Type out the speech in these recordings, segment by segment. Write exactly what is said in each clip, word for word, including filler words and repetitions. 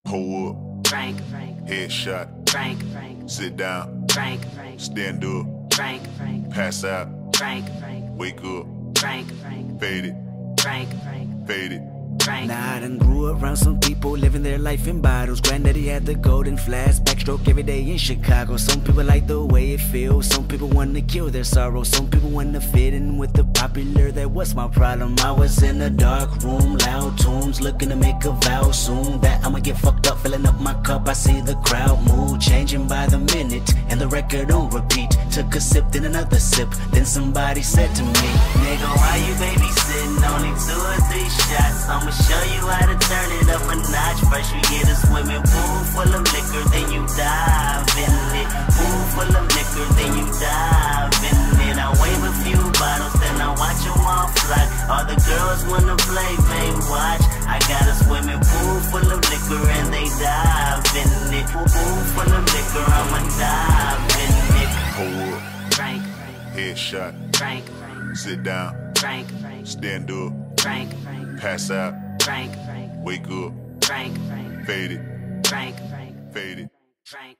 Hold up. Drink. Headshot. Drink. Sit down. Drink. Stand up. Drink. Pass out. Drink. Wake up. Drink. Fade it. Drink. Fade it. Drink. Now I done grew around some people living their life in bottles. Granddaddy had the golden flask, backstroke every day in Chicago. Some people like the way it feels, some people wanna kill their sorrow. Some people wanna fit in with the popular, that was my problem. I was in a dark room, loud tunes, looking to make a vow soon that I'ma get fucked up, filling up my cup. I see the crowd mood changing by the minute, and the record on repeat. Took a sip, then another sip, then somebody said to me, nigga, why you babysitting? Only two or three shots, I'ma show you how to turn it up a notch. First you get a swimming pool full of liquor, then you dive in it. Pool full of liquor, then you dive in it. I wave a few bottles, then I watch them all fly. All the girls wanna play, they watch. I got a swimming pool full of liquor and they dive in it. Pool full of liquor, I'ma dive in it. Hold up. Drink. Headshot. Drink. Sit down. Drink. Stand up. Drink. Pass out. Drink. Wake up. Drink. Fade it. Drink. Fade it. Drink.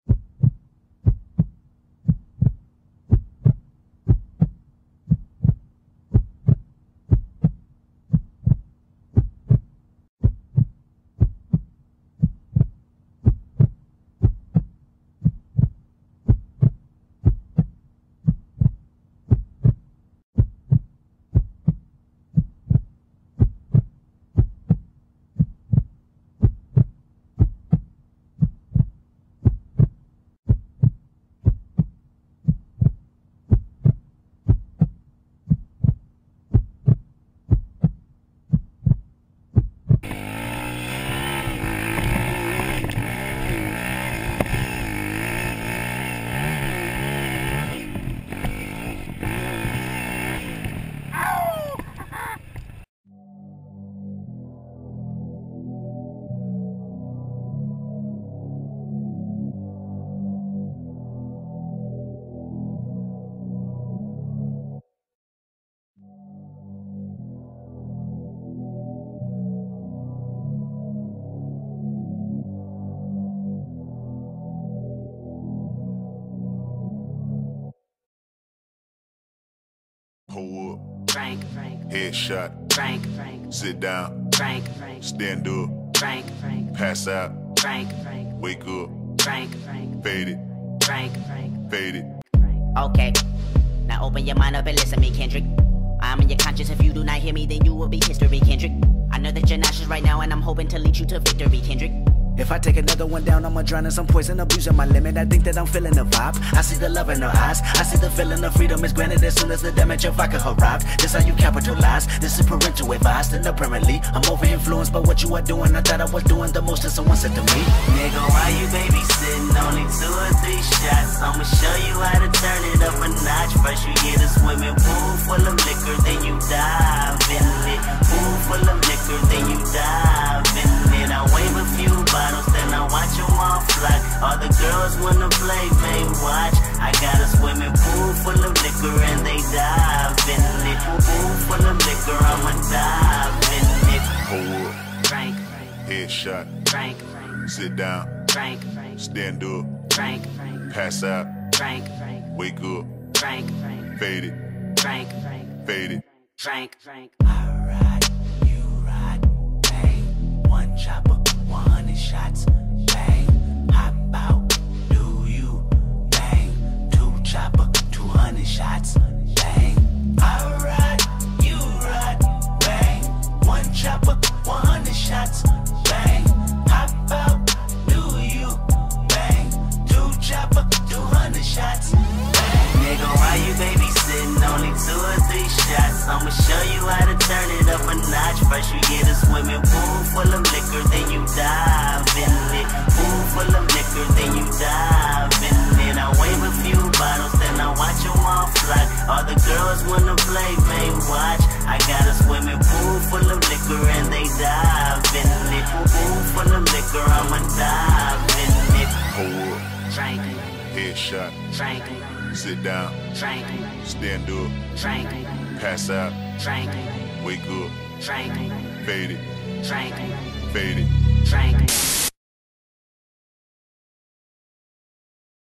Hold up. Drink. Headshot. Drink. Sit down. Drink. Stand up. Drink. Pass out. Drink. Wake up. Drink. Fade it. Drink. Fade it. Okay, now open your mind up and listen to me, Kendrick. I'm in your conscience. If you do not hear me, then you will be history, Kendrick. I know that you're nauseous right now, and I'm hoping to lead you to victory, Kendrick. If I take another one down, I'ma drown in some poison, abusing my limit. I think that I'm feeling the vibe. I see the love in her eyes. I see the feeling of freedom is granted as soon as the damage of vodka arrived. This how you capitalize. This is parental advice. And apparently, I'm over influenced by what you are doing. I thought I was doing the most, and someone said to me, nigga, why you babysitting? Only two or three shots. I'ma show you how to turn it up a notch. First you get a swimming pool full of liquor, then you dive in it. Pool full of liquor, then you dive in it. I wave a few bottles, then I watch them all fly. All the girls wanna play, they watch. I got a swimming pool full of liquor and they dive in it. Pool full of liquor, I'ma dive in it. Hold up. Drink. Headshot. Drink. Sit down. Drink. Stand up. Drink. Pass out. Drink. Wake up. Drink. Fade it. Drink. Fade it. Drink. I ride, you ride, bang. One chopper, one hundred shots, bang. Hop out, do you, bang. Two chopper, two hundred shots, bang. I ride, you ride, bang. One chopper, one hundred shots, bang. Hop out, do you, bang. Two chopper, two hundred shots, bang. Nigga, why you babysitting? Only two or three shots. I'ma show you how to turn it up a notch. First you get a swimming pool full of liquor, then you dive in it. Pool full of liquor, then you dive in it. I wave a few bottles, then I watch them all fly. All the girls wanna play, they watch. I got a swimming pool full of liquor and they dive in it. Pool full of liquor, I'ma dive in it. Hold up. Drink. Headshot. Drink. Sit down. Drink. Stand up. Drink. Pass out. Drink. Wake up. Drink. Fade it. Drink. Fade it. Drink.